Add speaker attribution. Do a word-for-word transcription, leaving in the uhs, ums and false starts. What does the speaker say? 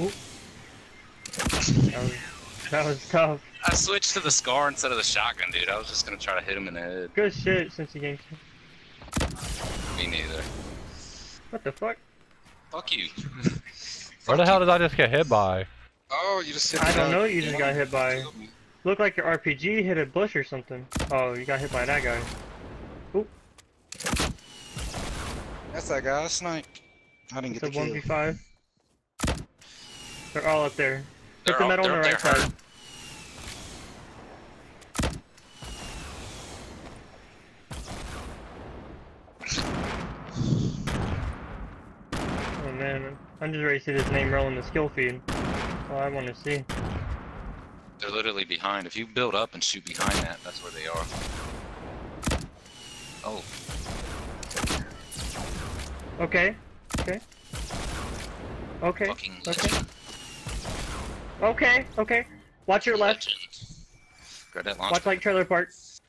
Speaker 1: Oop. That was, that was tough.
Speaker 2: I switched to the scar instead of the shotgun, dude. I was just gonna try to hit him in the head.
Speaker 1: Good shit since you gamed.
Speaker 2: Me neither.
Speaker 1: What the fuck?
Speaker 2: Fuck you.
Speaker 3: Where the hell did I just get hit by?
Speaker 4: Oh, you just hit me.
Speaker 1: I don't
Speaker 4: down.
Speaker 1: know what you just got hit by. Looked like your R P G hit a bush or something. Oh, you got hit by that guy. Oop.
Speaker 4: That's that guy. Snipe. I didn't
Speaker 1: It's
Speaker 4: get
Speaker 1: a
Speaker 4: the
Speaker 1: one
Speaker 4: kill.
Speaker 1: v five. They're all up there.
Speaker 2: They're
Speaker 1: Hit the
Speaker 2: all-
Speaker 1: metal on the
Speaker 2: they're
Speaker 1: right
Speaker 2: up there
Speaker 1: side. Oh man, I'm just ready to see this name roll in the skill feed. Oh, I want to see.
Speaker 2: They're literally behind. If you build up and shoot behind that, that's where they are. Oh.
Speaker 1: Okay. Okay. Okay.
Speaker 2: Fucking
Speaker 1: Okay.
Speaker 2: legend.
Speaker 1: Okay. Okay. Watch your left.
Speaker 2: Legend. Grab that launch
Speaker 1: Watch like trailer park.